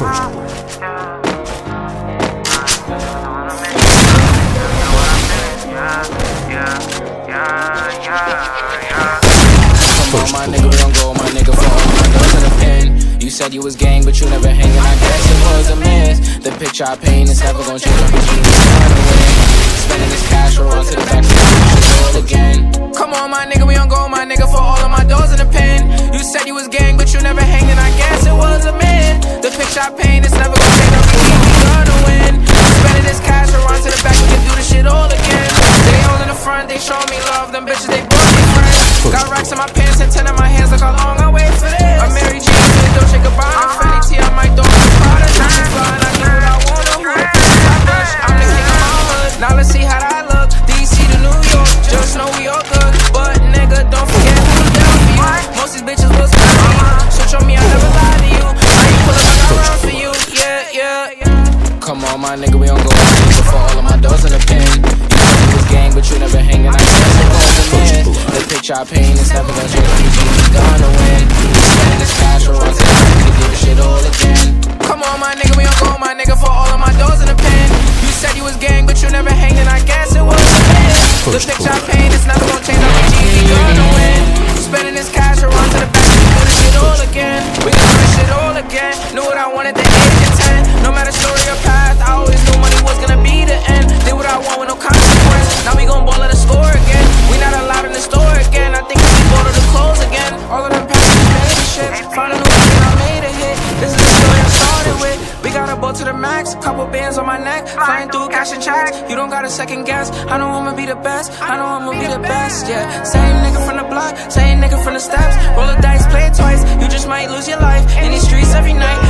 on, my nigga, we gon' go, my nigga, for all my doors in the pen. You said you was gang, but you never hanging, I guess it was a myth. The picture I paint is never gon' change, I'm between the sun and wind. Spending this cash, we'll run to the back, do it again. Come on, my nigga, we gon' go, my nigga, for all of my doors in the pen. You said you was gang, but you never hanging, I guess it was a myth. The picture I paint is never gon' change, I'm between the sun and wind. Spending this cash, we'll run to the back, we can do this shit all again. They all in the front, they show me love, them bitches, they brought me friends. Got racks in my pants and 10 in my hands, look how long I wait for this. I'm Mary Jane, so don't shake a bottle. Fanny T, I might throw the product. I'm flying, I get what I wanna. I'm the king of my hood. Now let's see how that look. DC to New York, just know we all good. But nigga, don't forget who was down for you. Most these bitches was down for you. Switch on me, I never lied to you. Now you pull up, I got rounds for you. Yeah. Come on, my nigga, we gon' go, my nigga, for all of my doors in the pen. You said you was gang, but you never hanging. I guess it was a myth. The picture I paint is never gon' change. I'm gonna win. Spending this cash, we'll run to the back, we can do this shit all again. Come on, my nigga, we gon' go, my nigga, for all of my doors in the pen. You said you was gang, but you never hanging. I guess it was a myth. The picture I paint is never gon' change. I'm gonna win. Spending this cash, we'll run to the back, we can do this shit all again. We can do this shit all again. Knew what I wanted at the age of 10. No matter story or path, I always knew money was gonna be the end. Did what I want with no consequence. Now we gon' ball at the score again. We not allowed in the store again. I think we can go to the clothes again. All of them passes made the shit. Found a new thing, I made a hit. This is the story I started with. We got a boat to the max, couple bands on my neck, flying through cash and checks. You don't gotta second guess. I know I'ma be the best. I know I'ma be the best. Yeah, same nigga from the block, same nigga from the steps. Roll the dice, play it twice. You just might lose your life in these streets every night.